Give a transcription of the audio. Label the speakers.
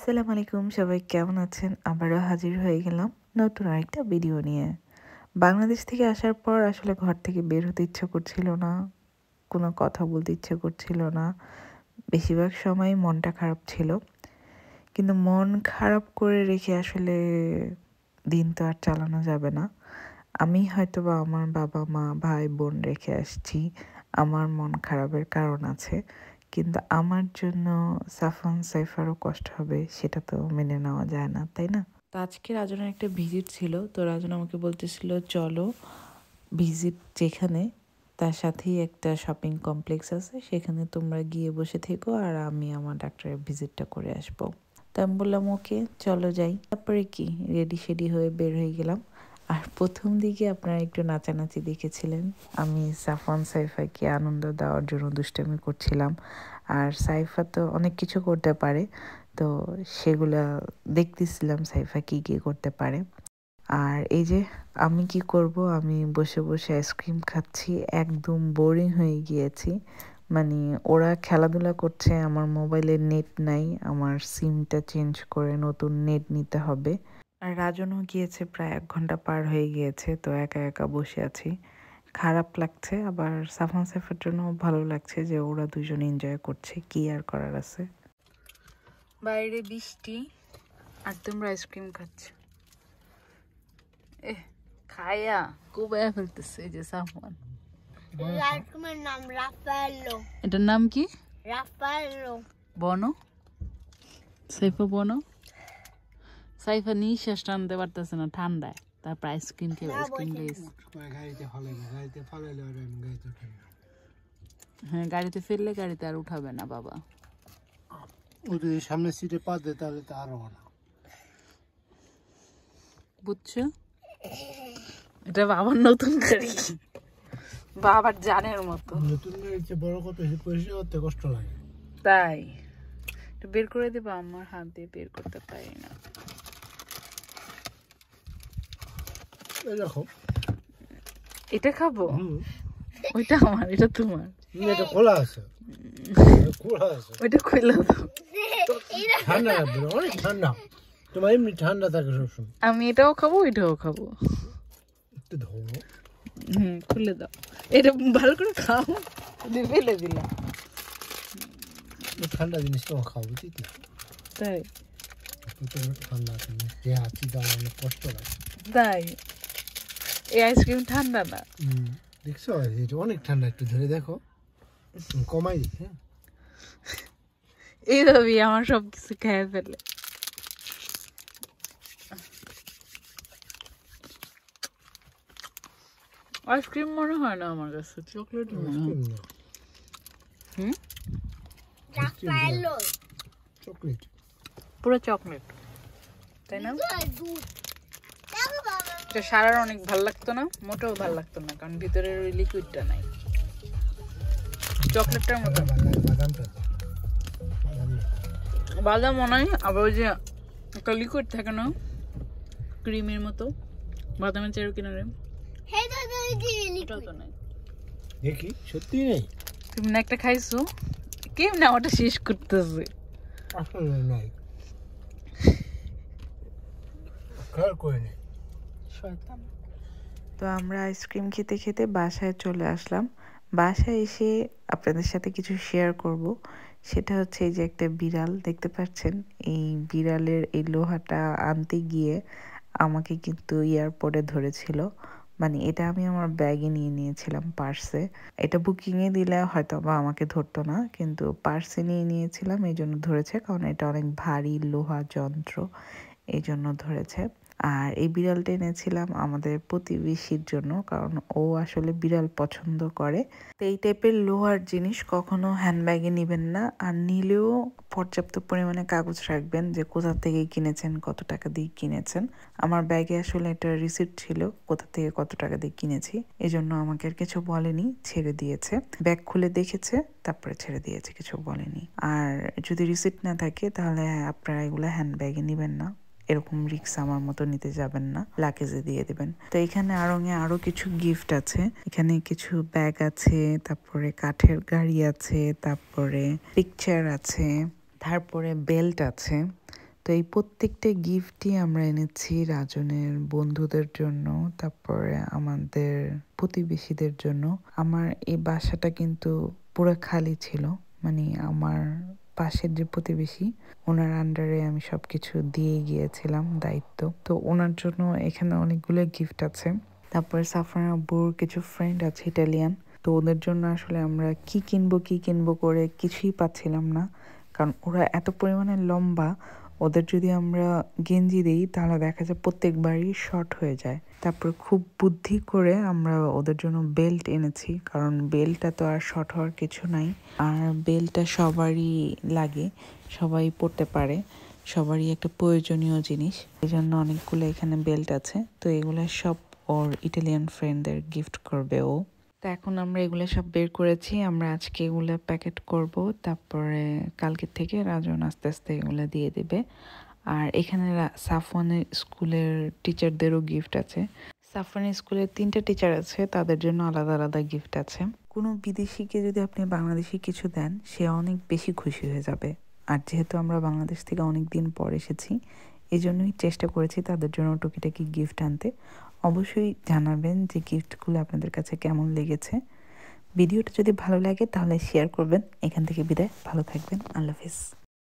Speaker 1: আসসালামু আলাইকুম, সবাই কেমন আছেন? আবারও হাজির হয়ে গেলাম নতুন আরেকটা ভিডিও নিয়ে। বাংলাদেশ থেকে আসার পর আসলে ঘর থেকে বের হতে ইচ্ছে করছিল না, কোনো কথা বলতে ইচ্ছে করছিল না। বেশিরভাগ সময় মনটা খারাপ ছিল, কিন্তু মন খারাপ করে রেখে আসলে দিন তো আর চালানো যাবে না। আমি হয়তোবা আমার বাবা মা ভাই বোন রেখে আসছি, আমার মন খারাপের কারণ আছে, কিন্তু আমার জন্য সাফওয়ান সাইফারও কষ্ট হবে, সেটা তো মেনে নেওয়া যায় না, তাই না? তো আজকে রাজনের একটা ভিজিট ছিল, তো রাজন আমাকে বলতেছিল চলো ভিজিট যেখানে, তার সাথেই একটা শপিং কমপ্লেক্স আছে, সেখানে তোমরা গিয়ে বসে থেকো আর আমি আমার ডাক্তারের ভিজিটটা করে আসবো। তো আমি বললাম ওকে চলো যাই। তারপরে কি রেডি শেডি হয়ে বের হয়ে গেলাম। আর প্রথম দিকে আপনারা একটু নাচানাচি দেখেছিলেন, আমি সাফওয়ান সাইফাকে আনন্দ দেওয়ার জন্য দুষ্টামি করছিলাম। আর সাইফা তো অনেক কিছু করতে পারে, তো সেগুলা দেখতেছিলাম সাইফা কী কী করতে পারে। আর এই যে আমি কি করব, আমি বসে বসে আইসক্রিম খাচ্ছি, একদম বোরিং হয়ে গিয়েছি। মানে ওরা খেলাধুলা করছে, আমার মোবাইলে নেট নাই, আমার সিমটা চেঞ্জ করে নতুন নেট নিতে হবে। আর রাজনও গিয়েছে, প্রায় 1 ঘন্টা পার হয়ে গিয়েছে, তো একা একা বসে আছি। খারাপ লাগছে, আবার সাফওয়ান সাইফের জন্য ভালো লাগছে যে ওরা দুজন এনজয় করছে, কি আর করার আছে। বাইরে বৃষ্টি আর তোমরা আইসক্রিম খাচ্ছ। খায়া কুবায়া ফেলতেছে এই যে সাফওয়ান।
Speaker 2: আইসক্রিমের নাম রাফায়েলো।
Speaker 1: এটার নাম কি?
Speaker 2: রাফায়েলো।
Speaker 1: বনো সাইফা, বনো। সাইফা নিঃশ্বাস টানতে পারতেছে না ঠান্ডায়, তারপর আইসক্রিম খেয়ে আইসক্রিম খাইছে। হ্যাঁ, গাড়িতে ফেললে গাড়িতে আর উঠাবে না বাবা।
Speaker 3: ও যদি সামনে সিটে পা দেয় তাহলে তো আরো না,
Speaker 1: বুঝছো? এটা বাবার নতুন গাড়ি, বাবার জানের মতো।
Speaker 3: নতুন গাড়ির চেয়ে বড় কত পরিষ্কার করতে কষ্ট লাগে।
Speaker 1: তাই এটা বের করে দেবো, আমার হাত দিয়ে বের করতে পারি না।
Speaker 3: এরকম
Speaker 1: এটা খাবো, ওইটা আমার, এটা তোমার।
Speaker 3: এটা খোলা আছে, খোলা আছে,
Speaker 1: ওইটা খুলে দাও।
Speaker 3: ঠান্ডা লাগবে, অনেক ঠান্ডা। তোমার এমনি ঠান্ডা থাকে সবসময়।
Speaker 1: আমি এটাও খাবো ওইটাও খাবো।
Speaker 3: একটু ধরো,
Speaker 1: খুলে দাও, এটা ভালো করে খাও। ফেলে দিলাম।
Speaker 3: ঠান্ডা জিনিস তো খাওয়া উচিত না।
Speaker 1: তাই
Speaker 3: প্রচন্ড ঠান্ডা আছে, যে হাঁচি দেওয়া অনেক কষ্ট লাগে।
Speaker 1: তাই এই আইসক্রিম ঠান্ডা না।
Speaker 3: দেখছো এটা অনেক ঠান্ডা, একটু ধরে দেখো, কমাই দিই। হ্যাঁ,
Speaker 1: এইভাবেই আমার সবকিছু খেয়ে ফেলে। আইসক্রিম মনে হয় না আমার কাছে, চকলেট মনে হয়।
Speaker 2: রাফায়েলো।
Speaker 3: চকলেট,
Speaker 1: পুরো চকলেট, তাই না?
Speaker 2: দুধ। দেখো বাবা।
Speaker 1: এটা সারার অনেক ভালো লাগতো না, মোটেও ভালো লাগতো না, কারণ ভিতরের ওই লিকুইডটা নাই, চকলেটটার মতো।
Speaker 3: বাদামটা
Speaker 1: বাদাম মনে হয়, আবার ওই যে একটা লিকুইড থাকে না ক্রিমের মতো, বাদামের চায়ের কিনারে,
Speaker 2: হে দাদা এই যে
Speaker 1: এটাও তো নাই।
Speaker 3: দেখি সত্যি নেই,
Speaker 1: তুমি না একটা খাইছো, কেমন না ওটা শেষ করতেছে।
Speaker 3: আসলে নাই, খেয়াল করে নেই।
Speaker 1: তো আমরা আইসক্রিম খেতে খেতে বাসায় চলে আসলাম। বাসায় এসে আপনাদের সাথে কিছু শেয়ার করব, সেটা হচ্ছে এই যে একটা বিড়াল দেখতে পাচ্ছেন, এই বিড়ালের এই লোহাটা আনতে গিয়ে আমাকে কিন্তু এয়ারপোর্টে ধরেছিল। মানে এটা আমি আমার ব্যাগে নিয়ে নিয়েছিলাম, পার্সে। এটা বুকিংয়ে দিলে হয়তো বা আমাকে ধরতো না, কিন্তু পার্সে নিয়ে নিয়েছিলাম, এই জন্য ধরেছে, কারণ এটা অনেক ভারী লোহা যন্ত্র, এই জন্য ধরেছে। আর এই বিড়ালটা এনেছিলাম আমাদের প্রতিবেশীর জন্য, কারণ ও আসলে বিড়াল পছন্দ করে। তো এই টাইপের লোহার জিনিস কখনো হ্যান্ডব্যাগে নেবেন না, আর নিলেও পর্যাপ্ত পরিমাণে কাগজ রাখবেন যে কোথা থেকে কিনেছেন, কত টাকা দিয়ে কিনেছেন। আমার ব্যাগে আসলে একটা রিসিপ্ট ছিল কোথা থেকে কত টাকা দিয়ে কিনেছি, এজন্য আমাকে আর কিছু বলেনি, ছেড়ে দিয়েছে। ব্যাগ খুলে দেখেছে, তারপরে ছেড়ে দিয়েছে, কিছু বলেনি। আর যদি রিসিপ্ট না থাকে তাহলে আপনারা এগুলো হ্যান্ডব্যাগে নেবেন না, এরকম রিক্স আমার মতো নিতে যাবেন না, লাগেজে দিয়ে দেবেন। তো এখানে আরো কিছু গিফট আছে, এখানে কিছু ব্যাগ আছে, তারপরে কাঠের গাড়ি আছে, তারপরে পিকচার আছে, তারপরে বেল্ট আছে। তো তো এই প্রত্যেকটা গিফটই আমরা এনেছি রাজনের বন্ধুদের জন্য, তারপরে আমাদের প্রতিবেশীদের জন্য। আমার এই বাসাটা কিন্তু পুরো খালি ছিল, মানে আমার পাশের যে প্রতিবেশী ওনার আন্ডারে আমি সবকিছু দিয়ে গিয়েছিলাম দায়িত্ব। তো ওনার জন্য এখানে অনেকগুলো গিফট আছে। তারপরে সাফরান আব্বুর কিছু ফ্রেন্ড আছে ইটালিয়ান, তো ওদের জন্য আসলে আমরা কি কিনবো করে কিছুই পাচ্ছিলাম না, কারণ ওরা এত পরিমাণে লম্বা, ওদের যদি আমরা গেঞ্জি দিই তাহলে দেখা যায় প্রত্যেকবারই শর্ট হয়ে যায়। তারপর খুব বুদ্ধি করে আমরা ওদের জন্য বেল্ট এনেছি, কারণ বেল্টটা তো আর শর্ট হওয়ার কিছু নাই, আর বেল্টটা সবারই লাগে, সবাই পরতে পারে, সবারই একটা প্রয়োজনীয় জিনিস। এই জন্য অনেকগুলো এখানে বেল্ট আছে। তো এগুলো সব ওর ইটালিয়ান ফ্রেন্ডদের গিফট করবে ও। তো এখন আমরা এগুলো সব বের করেছি, আমরা আজকে এগুলো প্যাকেট করব, তারপরে কালকে থেকে রাজন আস্তে আস্তে এগুলো দিয়ে দেবে। আর এখানে সাফওয়ানের স্কুলের টিচারদেরও গিফট আছে। সাফওয়ানের স্কুলের 3টা টিচার আছে, তাদের জন্য আলাদা আলাদা গিফট আছে। কোনো বিদেশিকে যদি আপনি বাংলাদেশি কিছু দেন, সে অনেক বেশি খুশি হয়ে যাবে। আর যেহেতু আমরা বাংলাদেশ থেকে অনেক দিন পর এসেছি, এই জন্যই চেষ্টা করেছি তাদের জন্য টুকিটাকি গিফট আনতে। অবশ্যই জানাবেন যে গিফটগুলো আপনাদের কাছে কেমন লেগেছে। ভিডিওটা যদি ভালো লাগে তাহলে শেয়ার করবেন। এখান থেকে বিদায়, ভালো থাকবেন, আল্লাহ হাফেজ।